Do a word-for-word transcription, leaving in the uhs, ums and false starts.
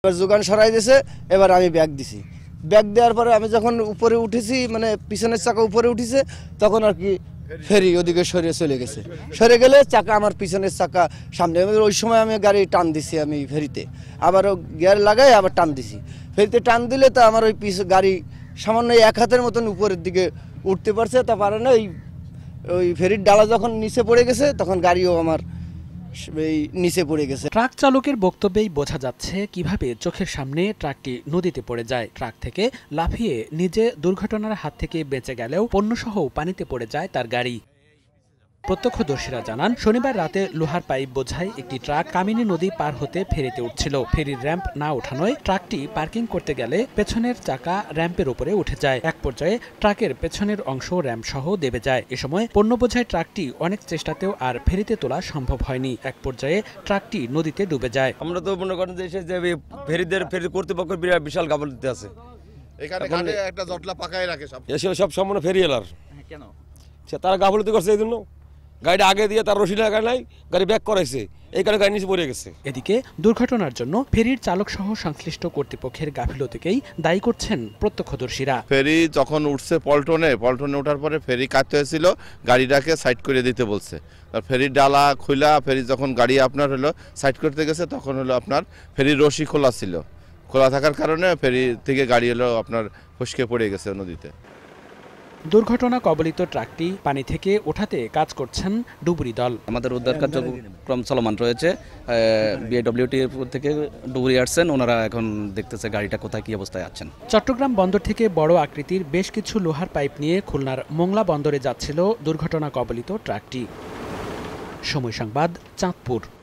যোগান সরাই দিয়েছে, এবার আমি ব্যাগ দিছি। ব্যাগ দেওয়ার পরে আমি যখন উপরে উঠেছি, মানে পিছনের চাকা উপরে উঠেছে, তখন আর কি ফেরি ওদিকে সরিয়ে চলে গেছে। সরে গেলে চাকা আমার পিছনের চাকা সামনে, ওই সময় আমি গাড়ি টান দিছি, আমি ফেরিতে আবারও গিয়ার লাগাই আবার টান দিছি। ফেরিতে টান দিলে তো আমার ওই পিছ গাড়ি সামান্য এক হাতের মতন উপরের দিকে উঠতে পারছে, তা পারে না। ওই ওই ফেরির ডালা যখন নিচে পড়ে গেছে, তখন গাড়িও আমার এই নিচে পড়ে গেছে। ট্রাক চালকের বক্তব্যেই বোঝা যাচ্ছে কিভাবে চোখের সামনে ট্রাকটি নদীতে পড়ে যায়। ট্রাক থেকে লাফিয়ে নিজে দুর্ঘটনার হাত থেকে বেঁচে গেলেও পণ্যসহ পানিতে পড়ে যায় তার গাড়ি। প্রত্যক্ষদর্শীরা জানান, শনিবার রাতে লোহার পাইপ বোঝাই একটি ট্রাক কামিনী নদী পার হতে ফেরিতে উঠছিল। ফেরির র্যাম্প না ওঠানোয় ট্রাকটি পার্কিং করতে গেলে পেছনের চাকা র্যাম্পের উপরে উঠে যায়। এক পর্যায়ে ট্রাকের পেছনের অংশ র্যাম্প সহ দেবে যায়। এ সময় পণ্য বোঝাই ট্রাকটি অনেক চেষ্টাতেও আর ফেরিতে তোলা সম্ভব হয়নি। এক পর্যায়ে ট্রাকটি নদীতে ডুবে যায়। আমরা তো মনে করেন যে ফেরিদের ফেরি কর্তৃপক্ষ বিশাল গাফিলতি আছে। এখানে একটা জটলা পাকায় রাখে সব, সব সম্পূর্ণ ফেরিওয়ালার। কেন তারা গাফিলতি করছে? এই জন্য গাড়িটা আগে দিয়ে তার রশি লাগা নাই, গাড়ি ব্যাক করাইছে, এই কারণে গাড়ি নিচে পড়ে গেছে। এদিকে দুর্ঘটনার জন্য ফেরির চালক সহ সংশ্লিষ্ট কর্তৃপক্ষের গাফিলতিকেই দায়ী করছেন প্রত্যক্ষদর্শীরা। ফেরি যখন উঠছে পল্টনে, পল্টনে ওঠার পরে ফেরি কাটতে হয়েছিল, গাড়িটাকে সাইড করে দিতে বলছে। আর ফেরির ডালা খুলা, ফেরি যখন গাড়ি আপনার হলো সাইড করতে গেছে, তখন হলো আপনার ফেরির রশি খোলা ছিল। খোলা থাকার কারণে ফেরি থেকে গাড়ি হলো আপনার ফসকে পড়ে গেছে নদীতে। দুর্ঘটনা কবলিত ট্রাকটি পানি থেকে ওঠাতে কাজ করছেন ডুবুরি দল। আমাদের উদ্ধার কার্যক্রম চলমান রয়েছে। বিএডব্লিউটি থেকে ডুবুরি আসছেন, ওনারা এখন দেখতেছে গাড়িটা কোথায় কি অবস্থায় আছেন। চট্টগ্রাম বন্দর থেকে বড় আকৃতির বেশ কিছু লোহার পাইপ নিয়ে খুলনার মোংলা বন্দরে যাচ্ছিল দুর্ঘটনা কবলিত ট্রাকটি। সময় সংবাদ, চাঁদপুর।